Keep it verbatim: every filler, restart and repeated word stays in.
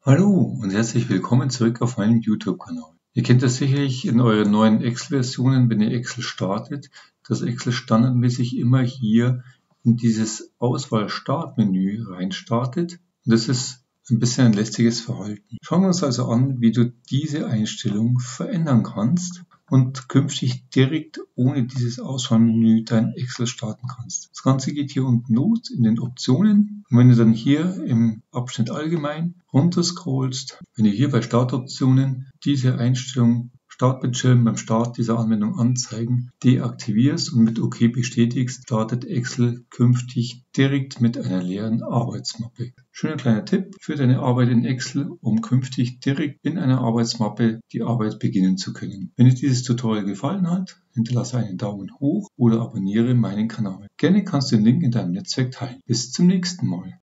Hallo und herzlich willkommen zurück auf meinem YouTube-Kanal. Ihr kennt das sicherlich in euren neuen Excel-Versionen, wenn ihr Excel startet, dass Excel standardmäßig immer hier in dieses Auswahl-Startmenü rein startet. Und das ist ein bisschen ein lästiges Verhalten. Schauen wir uns also an, wie du diese Einstellung verändern kannst und künftig direkt ohne dieses Auswahlmenü dein Excel starten kannst. Das Ganze geht hier unten los in den Optionen. Und wenn du dann hier im Abschnitt Allgemein runter scrollst, wenn du hier bei Startoptionen diese Einstellung Startbildschirm beim Start dieser Anwendung anzeigen, deaktivierst und mit OK bestätigst, startet Excel künftig direkt mit einer leeren Arbeitsmappe. Schöner kleiner Tipp für deine Arbeit in Excel, um künftig direkt in einer Arbeitsmappe die Arbeit beginnen zu können. Wenn dir dieses Tutorial gefallen hat, hinterlasse einen Daumen hoch oder abonniere meinen Kanal. Gerne kannst du den Link in deinem Netzwerk teilen. Bis zum nächsten Mal.